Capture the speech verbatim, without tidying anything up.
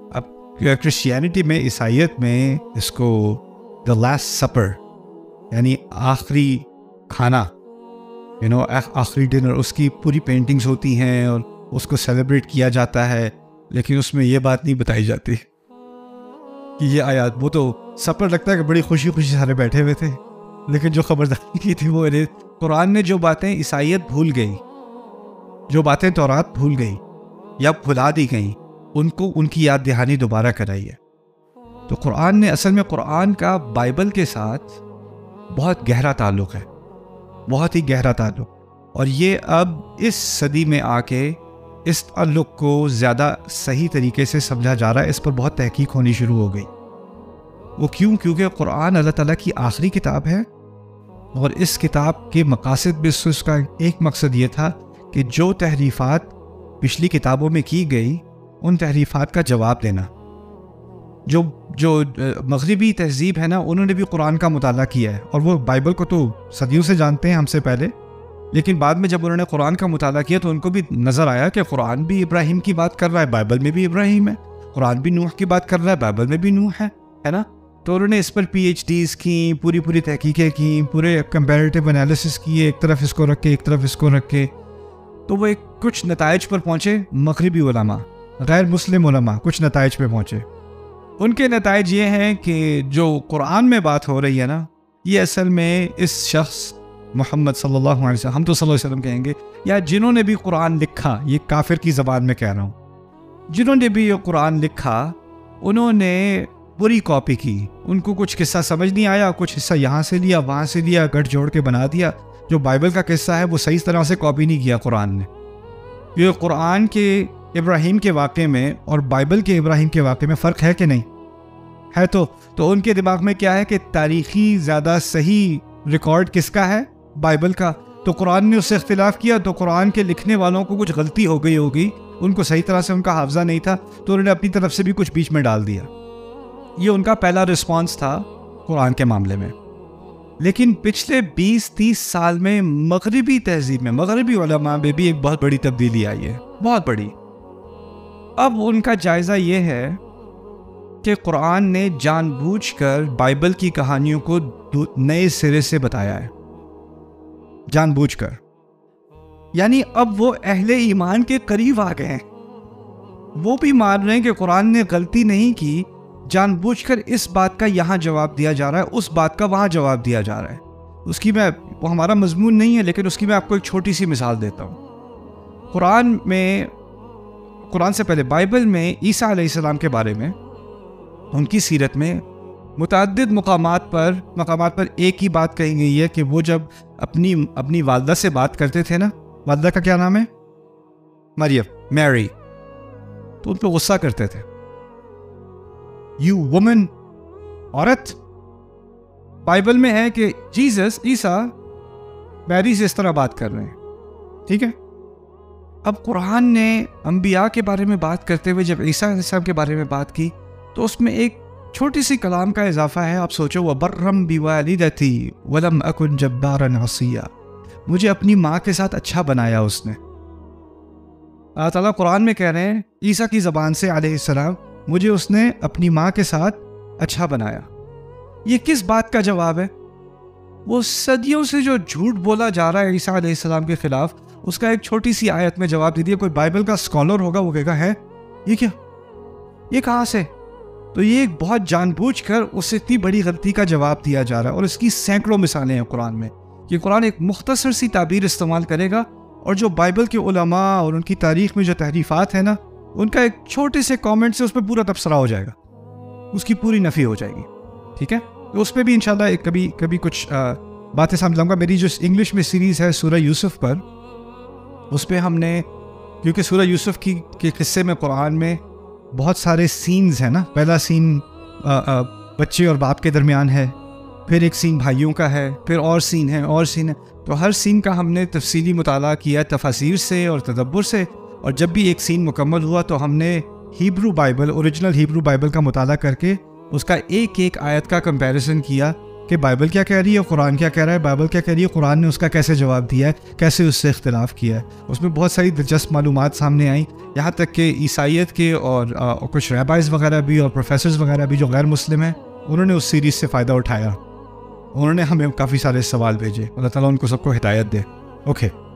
اب کرسچینٹی میں، عیسائیت میں اس کو دا لاسٹ سپر یعنی آخری کھانا، یو نو آخری ڈنر، اس کی پوری پینٹنگز ہوتی ہیں اور اس کو سیلیبریٹ کیا جاتا ہے، لیکن اس میں یہ بات نہیں بتائی جاتی کہ یہ آیات، وہ تو سپر لگتا ہے کہ بڑی خوشی خوشی سارے بیٹھے ہوئے تھے، لیکن جو خبرداری کی تھی وہ قرآن نے جو باتیں عیسائیت بھول گئی، جو باتیں تورات بھول گئی یا بھلا دی گئیں، ان کو ان کی یاد دہانی دوبارہ کرائی ہے۔ تو قرآن نے اصل میں، قرآن کا بائبل کے ساتھ بہت گہرا تعلق ہے، بہت ہی گہرا تعلق، اور یہ اب اس صدی میں آ کے اس تعلق کو زیادہ صحیح طریقے سے سمجھا جا رہا ہے، اس پر بہت تحقیق ہونی شروع ہو گئی۔ وہ کیوں؟ کیونکہ قرآن اللہ تعالیٰ کی آخری کتاب ہے، اور اس کتاب کے مقاصد میں سے اس کا ایک مقصد یہ تھا کہ جو تحریفات پچھلی کتابوں میں کی گئی ان تحریفات کا جواب دینا۔ جو جو مغربی تہذیب ہے نا، انہوں نے بھی قرآن کا مطالعہ کیا ہے، اور وہ بائبل کو تو صدیوں سے جانتے ہیں ہم سے پہلے، لیکن بعد میں جب انہوں نے قرآن کا مطالعہ کیا تو ان کو بھی نظر آیا کہ قرآن بھی ابراہیم کی بات کر رہا ہے، بائبل میں بھی ابراہیم ہے، قرآن بھی نوح کی بات کر رہا ہے، بائبل میں بھی نوح ہے ہے نا۔ تو انہوں نے اس پر پی ایچ ڈیز کی، پوری پوری تحقیقیں کی، پورے کمپیریٹیو انالیسس کیے، ایک طرف اس کو رکھ کے ایک طرف اس کو رکھ کے، تو وہ ایک کچھ نتائج پر پہنچے۔ مغربی علماء، غیر مسلم علماء کچھ نتائج پہ پہنچے۔ ان کے نتائج یہ ہیں کہ جو قرآن میں بات ہو رہی ہے نا، یہ اصل میں اس شخص محمد صلی اللہ علیہ وسلم، ہم تو صلی اللہ علیہ وسلم کہیں گے، یا جنہوں نے بھی قرآن لکھا، یہ کافر کی زبان میں کہہ رہا ہوں، جنہوں نے بھی یہ قرآن لکھا انہوں نے پوری کاپی کی۔ ان کو کچھ قصہ سمجھ نہیں آیا، کچھ حصہ یہاں سے لیا وہاں سے لیا، گٹھ جوڑ کے بنا دیا۔ جو بائبل کا قصہ ہے وہ صحیح طرح سے کاپی نہیں کیا قرآن نے۔ یہ قرآن کے ابراہیم کے واقعے میں اور بائبل کے ابراہیم کے واقعے میں فرق ہے کہ نہیں ہے؟ تو تو ان کے دماغ میں کیا ہے کہ تاریخی زیادہ صحیح ریکارڈ کس کا ہے؟ بائبل کا۔ تو قرآن نے اس سے اختلاف کیا، تو قرآن کے لکھنے والوں کو کچھ غلطی ہو گئی ہوگی، ان کو صحیح طرح سے ان کا حافظہ نہیں تھا، تو انہوں نے اپنی طرف سے بھی کچھ بیچ میں ڈال دیا۔ یہ ان کا پہلا رسپانس تھا قرآن کے معاملے میں۔ لیکن پچھلے بیس تیس سال میں مغربی تہذیب میں، مغربی علماء میں بھی ایک بہت بڑی تبدیلی آئی ہے، بہت بڑی۔ اب ان کا جائزہ یہ ہے کہ قرآن نے جان بوجھ کر بائبل کی کہانیوں کو نئے سرے سے بتایا ہے، جان بوجھ کر۔ یعنی اب وہ اہل ایمان کے قریب آ گئے ہیں، وہ بھی مان رہے ہیں کہ قرآن نے غلطی نہیں کی، جان بوجھ کر اس بات کا یہاں جواب دیا جا رہا ہے، اس بات کا وہاں جواب دیا جا رہا ہے۔ اس کی میں، وہ ہمارا مضمون نہیں ہے لیکن اس کی میں آپ کو ایک چھوٹی سی مثال دیتا ہوں۔ قرآن میں، قرآن سے پہلے بائبل میں عیسیٰ علیہ السلام کے بارے میں، ان کی سیرت میں متعدد مقامات پر مقامات پر ایک ہی بات کہی گئی ہے کہ وہ جب اپنی اپنی والدہ سے بات کرتے تھے نا، والدہ کا کیا نام ہے؟ مریم، میری، تو ان پہ غصہ کرتے تھے، یو وومن، عورت۔ بائبل میں ہے کہ جیسس، عیسیٰ میری سے اس طرح بات کر رہے ہیں، ٹھیک ہے۔ اب قرآن نے انبیاء کے بارے میں بات کرتے ہوئے جب عیسیٰ علیہ السلام کے بارے میں بات کی تو اس میں ایک چھوٹی سی کلام کا اضافہ ہے۔ آپ سوچو، وَبَرًّا بِوَالِدَتِي وَلَمْ أَكُنْ جَبَّارًا عَصِيًّا، مجھے اپنی ماں کے ساتھ اچھا بنایا اس نے۔ اللہ تعالیٰ قرآن میں کہہ رہے ہیں عیسیٰ کی زبان سے علیہ السلام، مجھے اس نے اپنی ماں کے ساتھ اچھا بنایا۔ یہ کس بات کا جواب ہے؟ وہ صدیوں سے جو جھوٹ بولا جا رہا ہے عیسیٰ علیہ السلام کے خلاف، اس کا ایک چھوٹی سی آیت میں جواب دے دیا۔ کوئی بائبل کا اسکالر ہوگا وہ کہے گا ہے یہ کیا، یہ کہاں سے؟ تو یہ ایک بہت جان بوجھ کر اس اتنی بڑی غلطی کا جواب دیا جا رہا ہے، اور اس کی سینکڑوں مثالیں ہیں قرآن میں کہ قرآن ایک مختصر سی تعبیر استعمال کرے گا، اور جو بائبل کے علماء اور ان کی تاریخ میں جو تحریفات ہیں نا، ان کا ایک چھوٹے سے کامنٹ سے اس پہ پورا تبصرہ ہو جائے گا، اس کی پوری نفی ہو جائے گی، ٹھیک ہے۔ تو اس پہ بھی انشاءاللہ کبھی کبھی کچھ باتیں سمجھ لاؤں گا۔ میری جو انگلش میں سیریز ہے سورہ یوسف پر، اس پہ ہم نے، کیونکہ سورہ یوسف کی کے قصے میں قرآن میں بہت سارے سینز ہیں نا، پہلا سین آ, آ, بچے اور باپ کے درمیان ہے، پھر ایک سین بھائیوں کا ہے، پھر اور سین ہے اور سین ہے، تو ہر سین کا ہم نے تفصیلی مطالعہ کیا تفاسیر سے اور تدبر سے، اور جب بھی ایک سین مکمل ہوا تو ہم نے Hebrew Bible, original Hebrew Bible کا مطالعہ کر کے اس کا ایک ایک آیت کا کمپیریزن کیا کہ بائبل کیا کہہ رہی ہے، قرآن کیا کہہ رہا ہے، بائبل کیا کہہ رہی ہے، قرآن نے اس کا کیسے جواب دیا ہے، کیسے اس سے اختلاف کیا ہے. اس میں بہت ساری دلچسپ معلومات سامنے آئیں، یہاں تک کہ عیسائیت کے اور آ, کچھ ریبائز وغیرہ بھی اور پروفیسرز وغیرہ بھی جو غیر مسلم ہیں، انہوں نے اس سیریز سے فائدہ اٹھایا. انہوں نے ہمیں کافی سارے سوال بھیجے. اللہ تعالیٰ ان کو سب کو ہدایت دے. Okay okay.